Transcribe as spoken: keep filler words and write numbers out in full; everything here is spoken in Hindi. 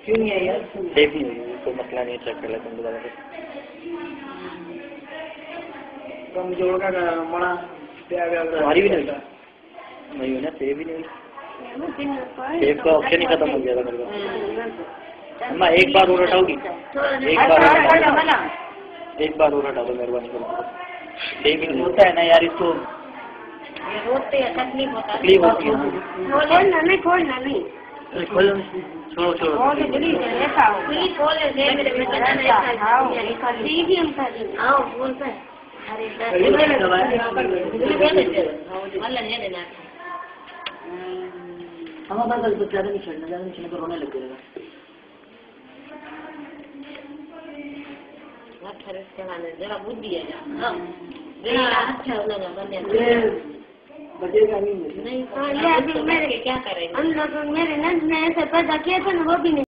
क्यों नहीं है यार? सेव नहीं हुई, कोई मसला नहीं है, चेक कर लेते हैं दोबारा से। कम जोड़ का बड़ा हमारी भी नहीं हुई, नहीं हुई ना, सेव ही नहीं हुई, सेव का ऑप्शन ही खत्म हो गया था मेरे को। अम्मा एक बार और हटाओगी, एक बार एक बार और हटा दो मेहरबानी करो। सेव ही नहीं होता है ना यार, इसको रोते हैं, तकलीफ होता है, तकलीफ होती है। खोलना नहीं, खोलना नहीं, खोलो, छोड़ो छोड़ो, खोल जल्दी ऐसा हो, प्लीज खोल दे मेरे में तो नहीं ऐसा आओ, ठीक है हम कर आओ बोलता है, अरे दस वाला नहीं देना, हम बात तो ज्यादा नहीं छेड़ना, ज्यादा नहीं छेड़ना तो रोने लग जाएगा। अठारह चलाने जरा बुद्धि है ना, जरा अच्छा लगा बंदे बचेगा नहीं, नहीं नहीं, तो ये अभी मेरे क्या करेंगे हम लोग, मेरे नंद ने ऐसे पैदा किया था ना, वो भी नहीं